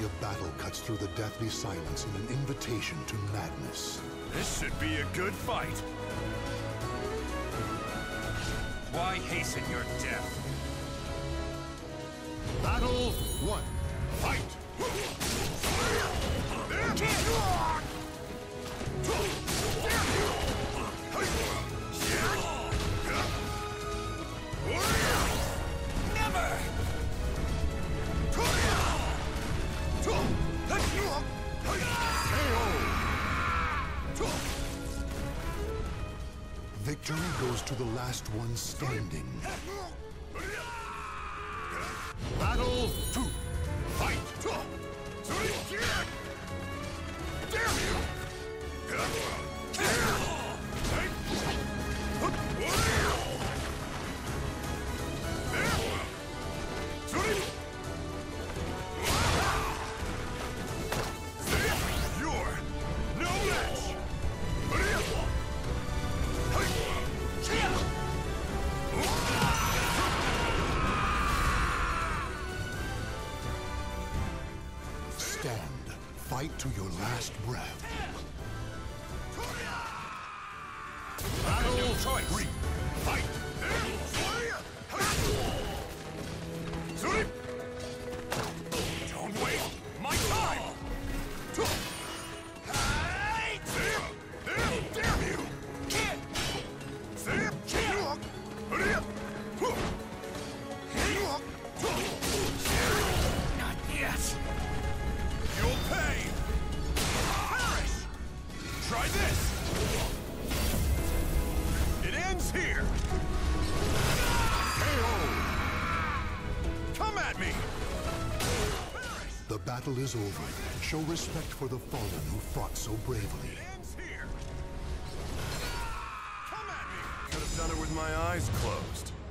of battle cuts through the deathly silence in an invitation to madness. This should be a good fight. Why hasten your death? Battle 1. Fight! Victory goes to the last one standing. Battle 2. Fight! Damn you! You're no match! Stand. Fight to your last breath. Battle 3. Fight! Don't waste my time! Damn you! Not yet! You'll pay! Perish! Try this! It ends here! KO! Come at me! The battle is over. Show respect for the fallen who fought so bravely. It ends here! Come at me! Could have done it with my eyes closed.